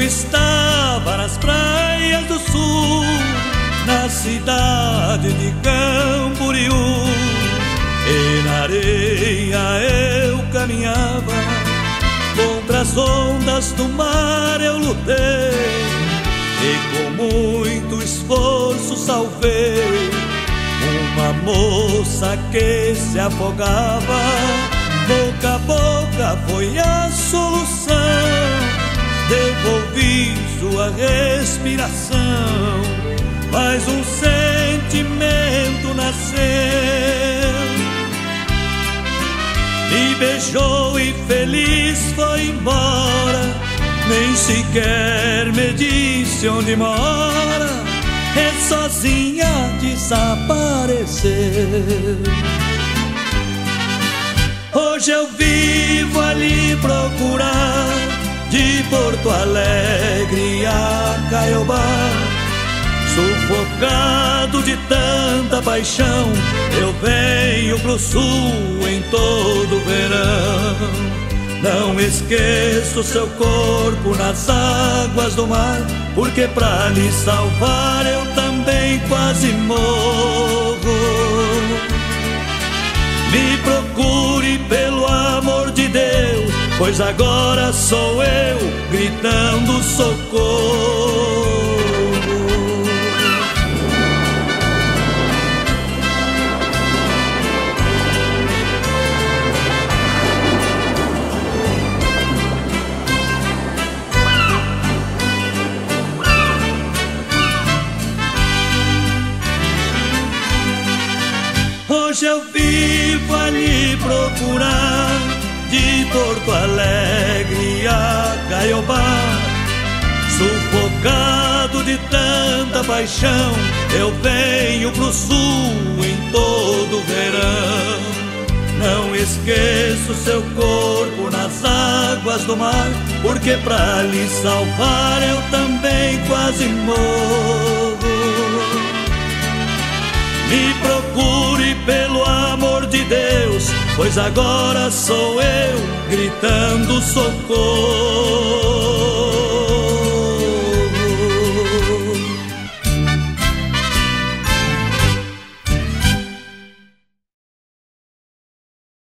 estava nas praias do sul, na cidade de Camboriú, e na areia eu caminhava, contra as ondas do mar eu lutei, e com muito esforço salvei uma moça que se afogava. Boca a boca foi a solução, devolvi sua respiração, mas um sentimento nasceu, me beijou e feliz foi embora, nem sequer me disse onde mora, e sozinha desapareceu. Hoje eu vivo a lhe procurar, de Porto Alegre a Caiobá, sufocado de tanta paixão, eu venho pro sul em todo verão. Não esqueço seu corpo nas águas do mar, porque pra lhe salvar eu também quase morro. Me procure pelo amor de Deus, pois agora sou eu gritando socorro. Hoje eu vivo a lhe procurar, de Porto Alegre a Caiobá, sufocado de tanta paixão, eu venho pro sul em todo verão. Não esqueço seu corpo nas águas do mar, porque pra lhe salvar eu também quase morro. Me procure pelo amor de Deus, pois agora sou eu gritando socorro.